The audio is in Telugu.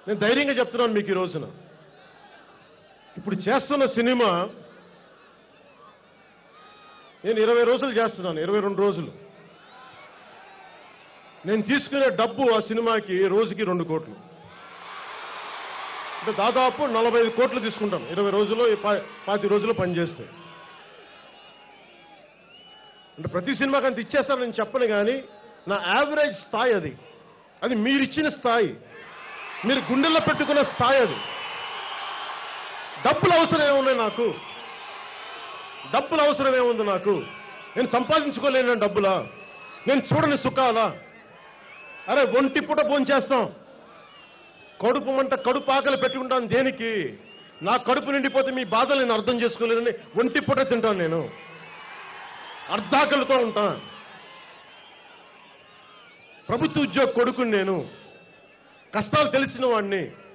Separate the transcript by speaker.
Speaker 1: నేను ధైర్యంగా చెప్తున్నాను మీకు ఈ రోజున. ఇప్పుడు చేస్తున్న సినిమా నేను 20 రోజులు చేస్తున్నాను, 22 రోజులు. నేను తీసుకునే డబ్బు ఆ సినిమాకి రోజుకి 2 కోట్లు, అంటే దాదాపు 45 కోట్లు తీసుకుంటాను 20 రోజుల్లో, 25 రోజుల్లో పనిచేస్తే. అంటే ప్రతి సినిమాకి అంత ఇచ్చేస్తాను నేను చెప్పను, కానీ నా యావరేజ్ స్థాయి అది. అది మీరిచ్చిన స్థాయి, మీరు గుండెల్లో పెట్టుకున్న స్థాయి అది. డబ్బులు అవసరం ఏమున్నాయి నాకు? డబ్బులు అవసరం ఏముంది నాకు? నేను సంపాదించుకోలేను డబ్బులా? నేను చూడని సుఖాలా? అరే ఒంటి పూట భోంచేస్తాం, కడుపు మంట కడుపు ఆకలి పెట్టుకుంటాను దేనికి? నా కడుపు నిండిపోతే మీ బాధలు నేను అర్థం చేసుకోలేనని ఒంటి పూట తింటాను, నేను అర్ధాకలితో ఉంటా. ప్రభుత్వ ఉద్యోగ కొడుకుని నేను, కష్టాలు తెలిసిన వాడిని.